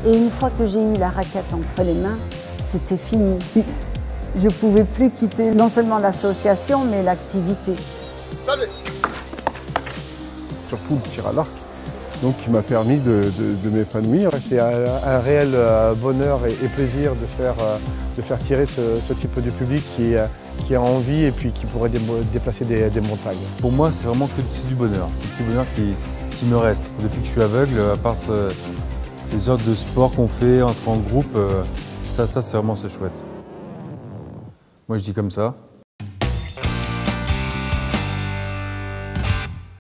Et une fois que j'ai eu la raquette entre les mains, c'était fini. Je ne pouvais plus quitter non seulement l'association, mais l'activité. Surtout le tir à l'arc, donc qui m'a permis de m'épanouir. C'est un réel bonheur et plaisir de faire tirer ce type de public qui a envie et puis qui pourrait déplacer des montagnes. Pour moi, c'est vraiment que c'est du bonheur. C'est le petit bonheur qui me reste. Depuis que je suis aveugle, à part ces heures de sport qu'on fait entre en groupe, ça c'est vraiment chouette. Moi je dis comme ça.